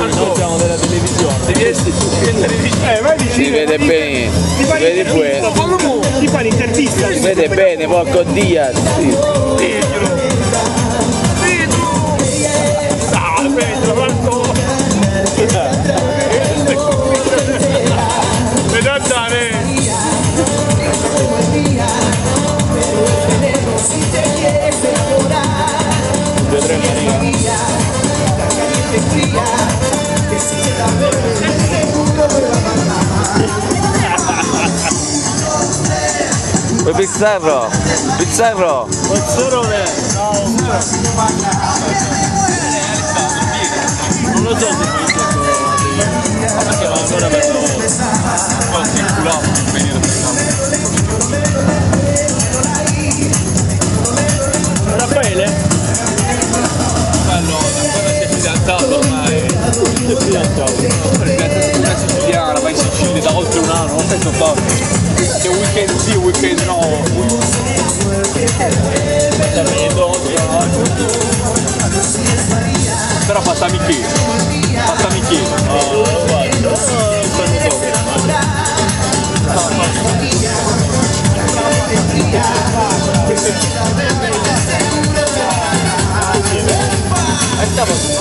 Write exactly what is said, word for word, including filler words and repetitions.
Noi siamo della televisione. Eh, vai di Si vede bene, si vede bene. Ti fai l'intervista. Si vede bene, porco Dio. Sì. Ah, Pedro, quanto... Vedo andare. due tre Maria. Poi Pizzarro, Pizzarro. Pozzerone. Non lo so se poi perché non ancora vedo qualche inculato per venire per Raffaele? Bello, ancora si è fidanzato ormai. Si è fidanzato. Una siciliana, va in Sicilia da oltre un anno, non penso farlo. Che weekend sì, weekend no. Però passa Michele. Passa Michele. Oh, guarda, oh, stanno dopo. E stavo